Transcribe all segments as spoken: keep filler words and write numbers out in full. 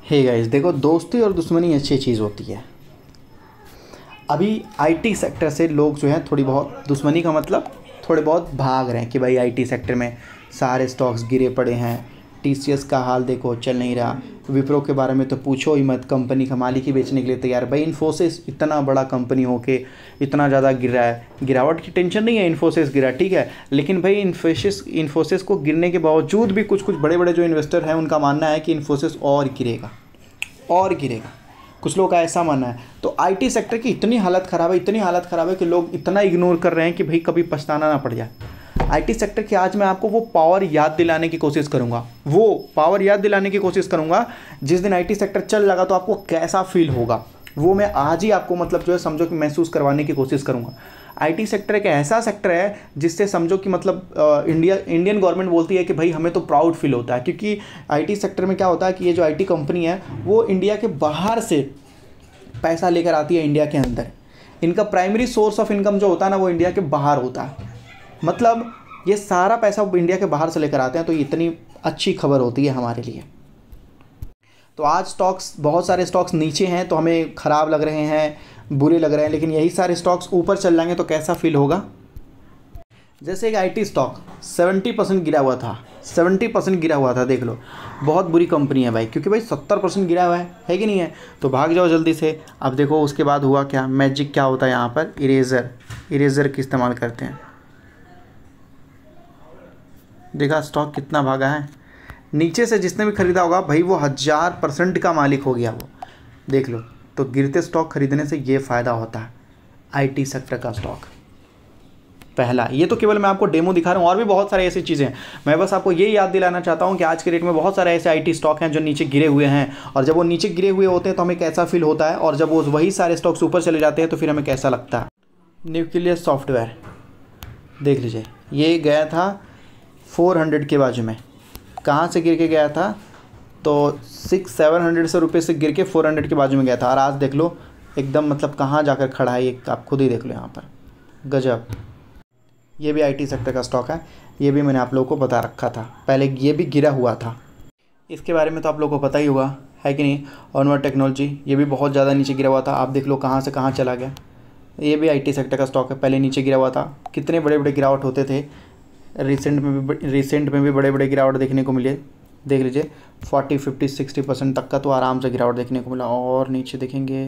Hey guys, देखो दोस्ती और दुश्मनी अच्छी चीज़ होती है। अभी आईटी सेक्टर से लोग जो हैं थोड़ी बहुत दुश्मनी का मतलब थोड़े बहुत भाग रहे हैं कि भाई आईटी सेक्टर में सारे स्टॉक्स गिरे पड़े हैं। टीसीएस का हाल देखो, चल नहीं रहा। विप्रो के बारे में तो पूछो ही मत, कंपनी का मालिक ही बेचने के लिए तैयार। भाई इन्फोसिस इतना बड़ा कंपनी होके इतना ज़्यादा गिर रहा है, गिरावट की टेंशन नहीं है, इन्फोसिस गिरा ठीक है, लेकिन भाई इन्फोसिस इन्फोसिस को गिरने के बावजूद भी कुछ कुछ बड़े बड़े जो इन्वेस्टर हैं उनका मानना है कि इन्फोसिस और गिरेगा और गिरेगा। कुछ लोग का ऐसा मानना है। तो आईटी सेक्टर की इतनी हालत ख़राब है, इतनी हालत ख़राब है कि लोग इतना इग्नोर कर रहे हैं कि भाई कभी पछताना ना पड़ जाए। आईटी सेक्टर की आज मैं आपको वो पावर याद दिलाने की कोशिश करूंगा, वो पावर याद दिलाने की कोशिश करूंगा जिस दिन आईटी सेक्टर चल लगा तो आपको कैसा फील होगा, वो मैं आज ही आपको मतलब जो है समझो कि महसूस करवाने की कोशिश करूंगा। आईटी सेक्टर एक ऐसा सेक्टर है जिससे समझो कि मतलब आ, इंडिया इंडियन गवर्नमेंट बोलती है कि भाई हमें तो प्राउड फील होता है, क्योंकि आईटी सेक्टर में क्या होता है कि ये जो आईटी कंपनी है वो इंडिया के बाहर से पैसा लेकर आती है इंडिया के अंदर। इनका प्राइमरी सोर्स ऑफ इनकम जो होता है ना वो इंडिया के बाहर होता है, मतलब ये सारा पैसा इंडिया के बाहर से लेकर आते हैं। तो ये इतनी अच्छी खबर होती है हमारे लिए। तो आज स्टॉक्स, बहुत सारे स्टॉक्स नीचे हैं तो हमें ख़राब लग रहे हैं, बुरे लग रहे हैं, लेकिन यही सारे स्टॉक्स ऊपर चल जाएंगे तो कैसा फील होगा। जैसे एक आईटी स्टॉक सत्तर परसेंट गिरा हुआ था, सत्तर परसेंट गिरा हुआ था, देख लो बहुत बुरी कंपनी है भाई, क्योंकि भाई सत्तर परसेंट गिरा हुआ है है कि नहीं है, तो भाग जाओ जल्दी से। अब देखो उसके बाद हुआ क्या, मैजिक क्या होता है यहाँ पर, इरेज़र इरेज़र की इस्तेमाल करते हैं। देखा स्टॉक कितना भागा है, नीचे से जिसने भी ख़रीदा होगा भाई वो हज़ार परसेंट का मालिक हो गया वो, देख लो। तो गिरते स्टॉक खरीदने से ये फ़ायदा होता है आईटी सेक्टर का स्टॉक। पहला, ये तो केवल मैं आपको डेमो दिखा रहा हूँ, और भी बहुत सारे ऐसी चीज़ें हैं। मैं बस आपको ये याद दिलाना चाहता हूँ कि आज के डेट में बहुत सारे ऐसे आईटी स्टॉक हैं जो नीचे गिरे हुए हैं, और जब वो नीचे गिरे हुए होते हैं तो हमें कैसा फील होता है, और जब वो वही सारे स्टॉक्स ऊपर चले जाते हैं तो फिर हमें कैसा लगता है। न्यूक्लियस सॉफ्टवेयर देख लीजिए, ये गया था चार सौ के बाजू में, कहाँ से गिर के गया था, तो सिक्स सेवन हंड्रेड से रुपये से गिर के फोर हंड्रेड के बाजू में गया था, और आज देख लो एकदम मतलब कहाँ जाकर खड़ा है ये, आप खुद ही देख लो यहाँ पर, गजब। ये भी आईटी सेक्टर का स्टॉक है, ये भी मैंने आप लोगों को बता रखा था पहले, ये भी गिरा हुआ था, इसके बारे में तो आप लोगों को पता ही होगा है कि नहीं। ऑनवर्ड टेक्नोलॉजी, ये भी बहुत ज़्यादा नीचे गिरा हुआ था, आप देख लो कहाँ से कहाँ चला गया। ये भी आईटी सेक्टर का स्टॉक है, पहले नीचे गिरा हुआ था, कितने बड़े बड़े गिरावट होते थे, रिसेंट में भी रिसेंट में भी बड़े बड़े गिरावट देखने को मिले। देख लीजिए फोर्टी फिफ्टी सिक्सटी परसेंट तक का तो आराम से गिरावट देखने को मिला, और नीचे देखेंगे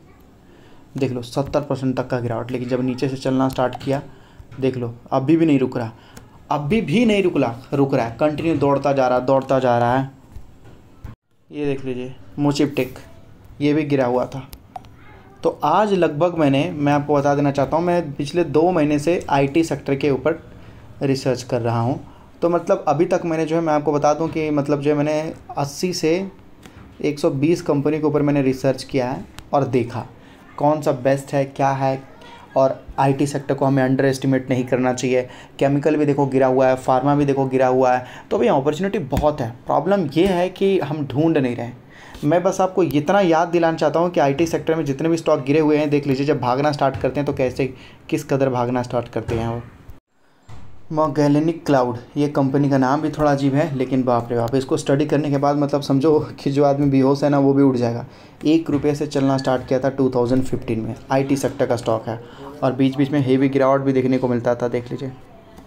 देख लो सत्तर परसेंट तक का गिरावट, लेकिन जब नीचे से चलना स्टार्ट किया देख लो अभी भी नहीं रुक रहा, अभी भी नहीं रुकला रुक रहा है, कंटिन्यू दौड़ता जा रहा दौड़ता जा रहा है। ये देख लीजिए मोचिप टेक, ये भी गिरा हुआ था। तो आज लगभग मैंने मैं आपको बता देना चाहता हूँ, मैं पिछले दो महीने से आईटी सेक्टर के ऊपर रिसर्च कर रहा हूँ। तो मतलब अभी तक मैंने जो है मैं आपको बता दूं कि मतलब जो है मैंने अस्सी से एक सौ बीस कंपनी के ऊपर मैंने रिसर्च किया है और देखा कौन सा बेस्ट है क्या है, और आईटी सेक्टर को हमें अंडर एस्टिमेट नहीं करना चाहिए। केमिकल भी देखो गिरा हुआ है, फार्मा भी देखो गिरा हुआ है, तो भैया अपॉर्चुनिटी बहुत है। प्रॉब्लम ये है कि हम ढूंढ नहीं रहे। मैं बस आपको इतना याद दिलाना चाहता हूँ कि आईटी सेक्टर में जितने भी स्टॉक गिरे हुए हैं देख लीजिए, जब भागना स्टार्ट करते हैं तो कैसे किस कदर भागना स्टार्ट करते हैं वो। मॉर्गेनिक क्लाउड, ये कंपनी का नाम भी थोड़ा अजीब है, लेकिन बाप रे बाप, इसको स्टडी करने के बाद मतलब समझो कि जो आदमी बेहोश है ना वो भी उठ जाएगा। एक रुपये से चलना स्टार्ट किया था टू थाउजेंड फिफ्टीन में, आईटी सेक्टर का स्टॉक है, और बीच बीच में हेवी गिरावट भी देखने को मिलता था। देख लीजिए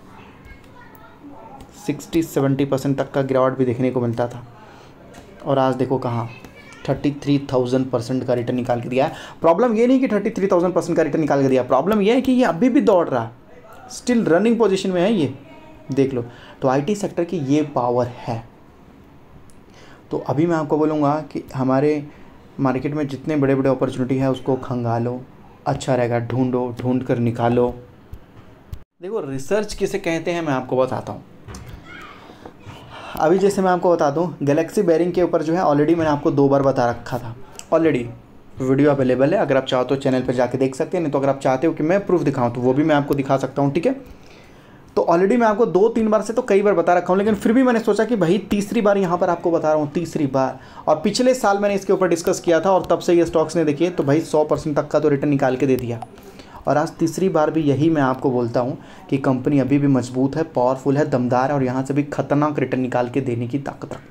सिक्सटी सेवेंटी परसेंट तक का गिरावट भी देखने को मिलता था, और आज देखो कहाँ थर्टी थ्री थाउजेंड परसेंट का रिटर्न निकाल के दिया है। प्रॉब्लम ये नहीं कि थर्टी थ्री थाउजेंड परसेंट का रिटर्न निकाल के दिया, प्रॉब्लम ये है कि ये अभी भी दौड़ रहा है, स्टिल रनिंग पोजीशन में है ये, देख लो। तो आईटी सेक्टर की ये पावर है। तो अभी मैं आपको बोलूँगा कि हमारे मार्केट में जितने बड़े बड़े अपॉर्चुनिटी है उसको खंगालो, अच्छा रहेगा, ढूंढो, ढूंढ कर निकालो। देखो रिसर्च किसे कहते हैं मैं आपको बताता हूँ। अभी जैसे मैं आपको बता दूँ, गैलेक्सी बेरिंग के ऊपर जो है ऑलरेडी मैंने आपको दो बार बता रखा था, ऑलरेडी वीडियो अवेलेबल है, अगर आप चाहो तो चैनल पर जाके देख सकते हैं, नहीं तो अगर आप चाहते हो कि मैं प्रूफ दिखाऊं तो वो भी मैं आपको दिखा सकता हूं, ठीक है। तो ऑलरेडी मैं आपको दो तीन बार से तो कई बार बता रखा हूं, लेकिन फिर भी मैंने सोचा कि भाई तीसरी बार यहां पर आपको बता रहा हूं, तीसरी बार। और पिछले साल मैंने इसके ऊपर डिस्कस किया था और तब से ये स्टॉक्स ने देखिए तो भाई सौ परसेंट तक का तो रिटर्न निकाल के दे दिया, और आज तीसरी बार भी यही मैं आपको बोलता हूँ कि कंपनी अभी भी मजबूत है, पावरफुल है, दमदार है, और यहाँ से भी खतरनाक रिटर्न निकाल के देने की ताकत रखता है।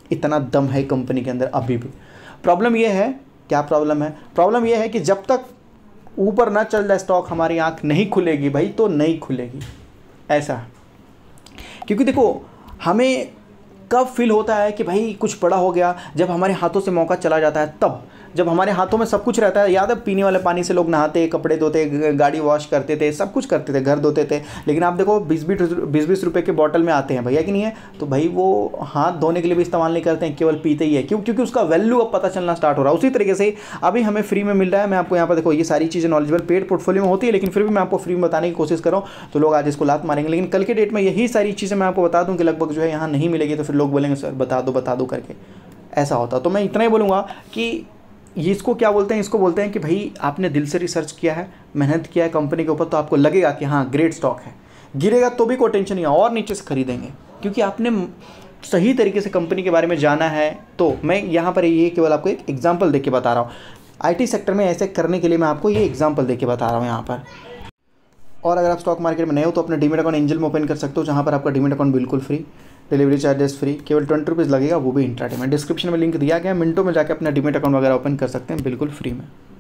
इतना दम है कंपनी के अंदर अभी भी। प्रॉब्लम ये है, क्या प्रॉब्लम है? प्रॉब्लम ये है कि जब तक ऊपर ना चल जाए स्टॉक, हमारी आंख नहीं खुलेगी भाई, तो नहीं खुलेगी, ऐसा। क्योंकि देखो हमें कब फील होता है कि भाई कुछ बड़ा हो गया, जब हमारे हाथों से मौका चला जाता है तब। जब हमारे हाथों में सब कुछ रहता है, याद है पीने वाले पानी से लोग नहाते, कपड़े धोते, गाड़ी वॉश करते थे, सब कुछ करते थे, घर धोते थे। लेकिन आप देखो बीस बीस बीस बीस रुपये के बॉटल में आते हैं भैया कि नहीं है, तो भाई वो हाथ धोने के लिए भी इस्तेमाल नहीं करते हैं, केवल पीते ही है। क्यों? क्योंकि उसका वैल्यू अब पता चलना स्टार्ट हो रहा है। उसी तरीके से अभी हमें फ्री में मिल रहा है। मैं आपको यहाँ पर देखो, ये सारी चीज़ें नॉलेजेबल पेड पोर्टफोलियो में होती है, लेकिन फिर भी मैं आपको फ्री में बताने की कोशिश कर रहा हूँ। तो लोग आज इसको लात मारेंगे, लेकिन कल के डेट में यही सारी चीज़ें मैं आपको बता दूँ कि लगभग जो है यहाँ नहीं मिलेगी, तो फिर लोग बोलेंगे सर बता दो बता दो करके, ऐसा होता। तो मैं इतना ही बोलूँगा कि ये इसको क्या बोलते हैं, इसको बोलते हैं कि भाई आपने दिल से रिसर्च किया है, मेहनत किया है कंपनी के ऊपर, तो आपको लगेगा कि हाँ ग्रेट स्टॉक है। गिरेगा तो भी कोई टेंशन नहीं है, और नीचे से खरीदेंगे, क्योंकि आपने सही तरीके से कंपनी के बारे में जाना है। तो मैं यहाँ पर ये केवल आपको एक एग्जांपल देके बता रहा हूँ। आईटी सेक्टर में ऐसे करने के लिए मैं आपको ये एग्जांपल देके बता रहा हूँ यहाँ पर। और अगर आप स्टॉक मार्केट में नए हो तो अपना डीमेट अकाउंट एंजल में ओपन कर सकते हो, जहाँ पर आपका डीमेट अकाउंट बिल्कुल फ्री, डिलीवरी चार्जेस फ्री, केवल ट्वेंटी रुपीज़ लगेगा, वो भी इंट्राडे में। डिस्क्रिप्शन में लिंक दिया गया, मिनटों में जाकर अपना डीमेट अकाउंट वगैरह ओपन कर सकते हैं बिल्कुल फ्री में।